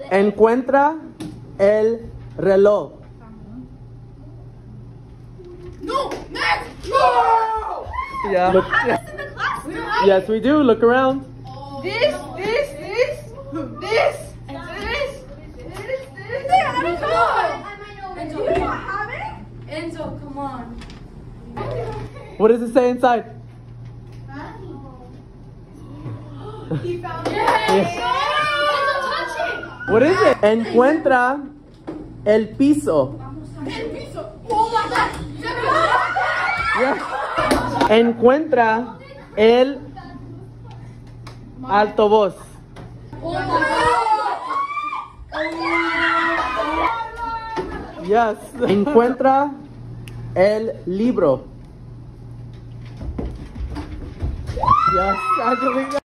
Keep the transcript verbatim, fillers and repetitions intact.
Encuentra el reloj. No, Max! No! Yeah. Look, Have this in the class? yes, we do. Look around. This, this, this, this, and this, this, this. Yeah, I don't know. Enzo, you don't have it? Enzo, come on. What does it say inside? He found it. Yes. Enzo, touch it. What is it? Encuentra el piso. El piso. Oh my God. Yeah. Encuentra el altavoz. Oh my God. Yes. Encuentra el libro. Yes, Angelina.